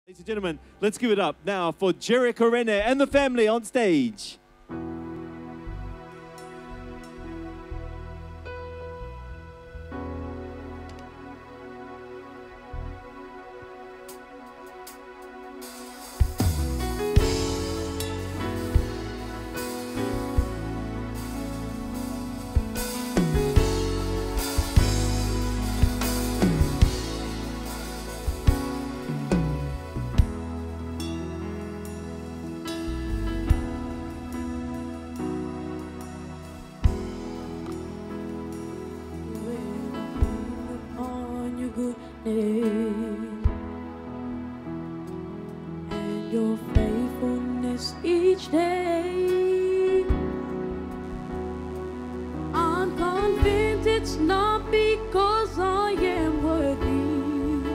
Ladies and gentlemen, let's give it up now for Jerry Korene and the family on stage. And your faithfulness each day, I'm convinced it's not because I am worthy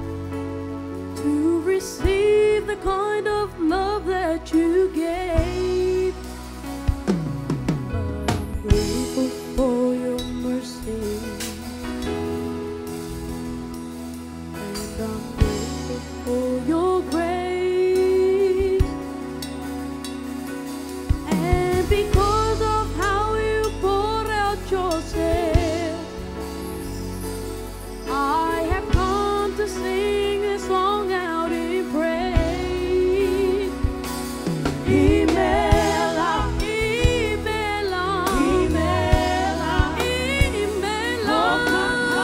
to receive the kind of love that you gave, but I'm grateful for your mercy. I'm grateful for your grace, and because of how you poured out yourself, I have come to sing this song out in praise. Imela, Imela, Imela, Imela.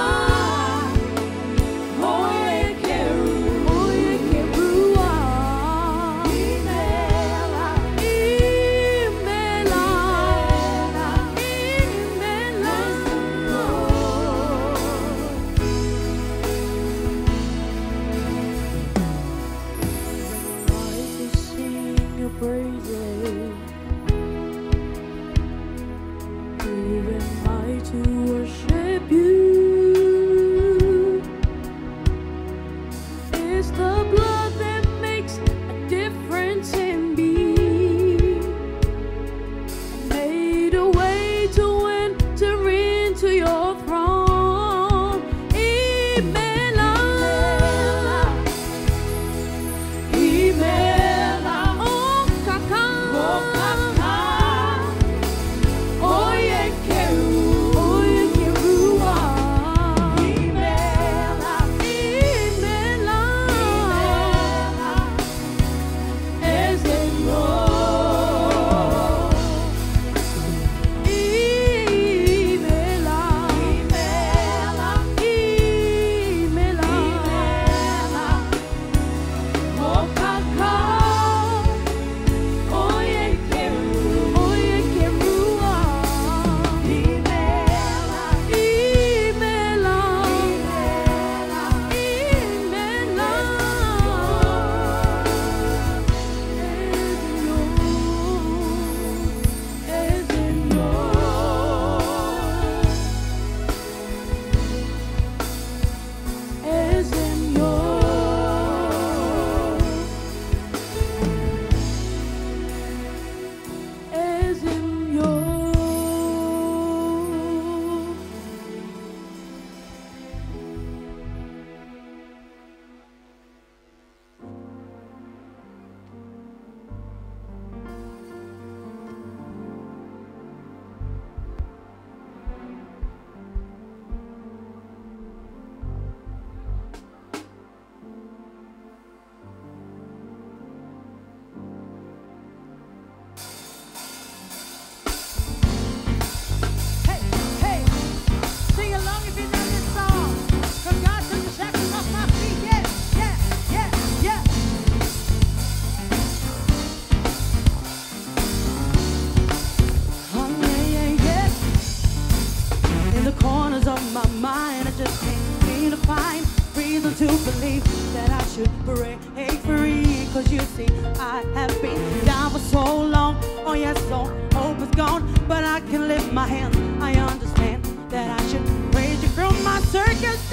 To believe that I should break free, 'cause you see I have been down for so long. Oh yes, so hope is gone, but I can lift my hands. I understand that I should praise you from my circumstance.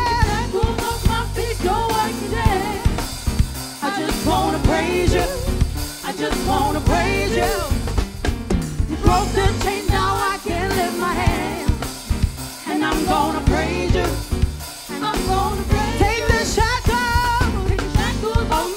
I pull off my feet, go work today. I just wanna praise you. I just wanna praise you. You broke the chain, now I can lift my hands, and I'm gonna praise you. I'm gonna praise you. Take the shackles off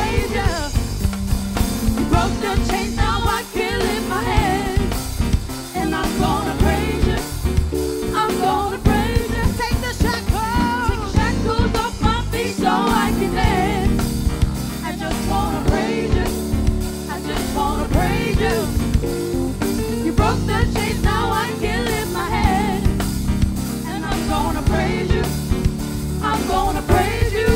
praise you. You broke the chains, now I can lift my hands. And I'm gonna praise you. I'm gonna praise you. Take the shackles off my feet so I can dance. I just wanna praise you. I just wanna praise you. You broke the chains, now I can lift my hands. And I'm gonna praise you. I'm gonna praise you.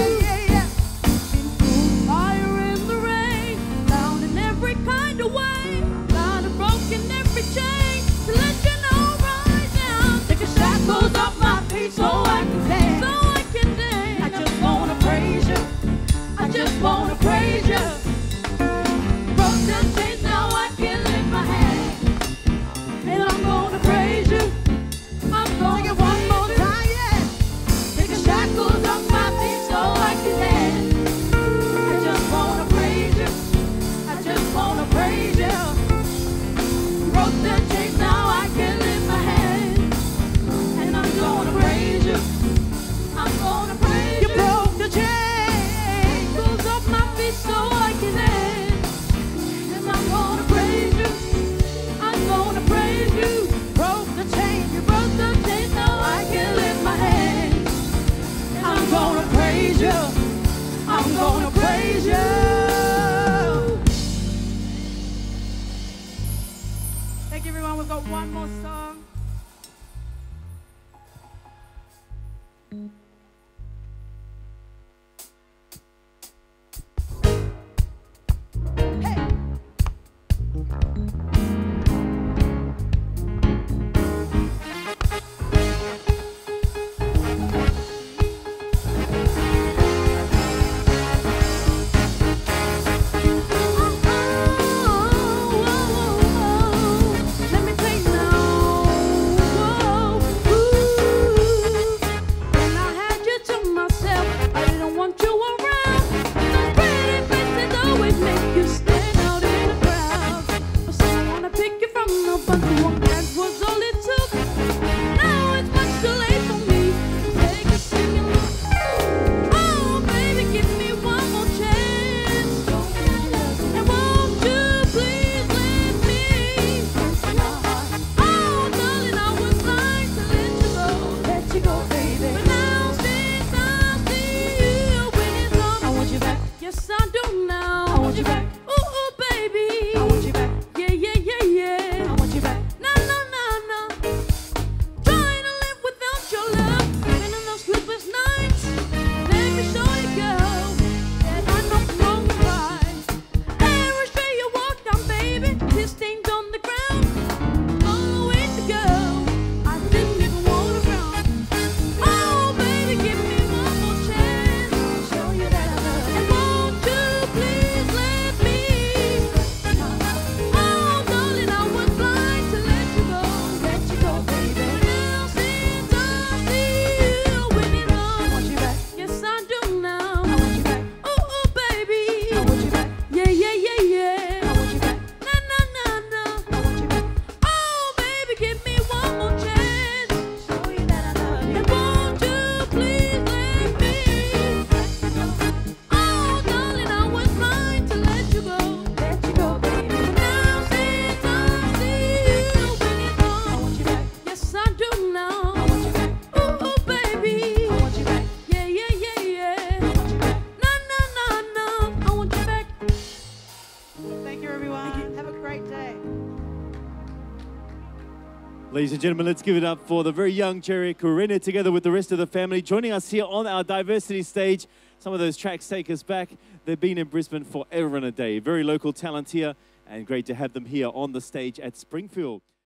Fire in the rain, down in every kind of way. God have broken every chain to let you know right now. Take the shackles off my feet so I can dance. So I can dance. I just wanna praise you. I just wanna praise you. Broke the chains, now I can lift my hand. And I'm gonna praise you. I'm gonna take it one more time, yeah. Take the shackles off my feet so I can dance. I just wanna praise you. I just wanna praise you. Broke the chains, now I can lift my hand. And I'm gonna praise you. I'm gonna praise you. You broke the chains. Shackles off my feet so I can dance. And I'm gonna praise you. I'm gonna praise you. Broke the chain. You broke the chains, now I can lift my hand. And I'm gonna praise you. I'm gonna praise you. Thank you, everyone. We've got one more song. Hey. Let me take now. When I had you to myself, I didn't want you around. Those pretty faces always make you stand out in a crowd. But someone wanna pick you from the bunch. One glance was all it took. Now it's much too late for me. Take a second look. Oh, baby, give me one more chance. And won't you please let me? Oh, darling, I was lying to let you go. Let you go, baby. But now since I see you winning some, I want you back. Yes, I do now. I want you back. Ooh, ooh, baby. I want you back. Yeah, yeah, yeah, yeah. I want you back. No, no, no, no. Trying to live without your love, even in those sleepless nights. Let me show you, girl, that I know wrong and right. Every street you walk down, baby, tear stains on the ground. All the way to go, I didn't even wanna run. Oh, baby, give me one more chance. Show you that I love you. And won't you please let me? Oh, darling, I was blind to let you go. Let you go, baby. But now since I see you winning on, I want you back. Yes, I do now. I want you back. Ooh, ooh, baby. I want you back. Yeah, yeah, yeah, yeah. I want you back. No, no, no, no. I want you back. Oh, baby, give me one more chance. Show you that I love you. And won't you please let me? Oh, darling, I was blind to let you go. Let you go, baby. But now since I see you winning on, I want you back. Yes, I do now. I want you back. Ooh, ooh, baby. I want you back. Yeah, yeah, yeah, yeah. I want you back. No, no, no, no. I want you back. Thank you, everyone. Have a great day. Ladies and gentlemen, let's give it up for the very young Jerry Corinna together with the rest of the family joining us here on our diversity stage. Some of those tracks take us back. They've been in Brisbane forever and a day. Very local talent here, and great to have them here on the stage at Springfield.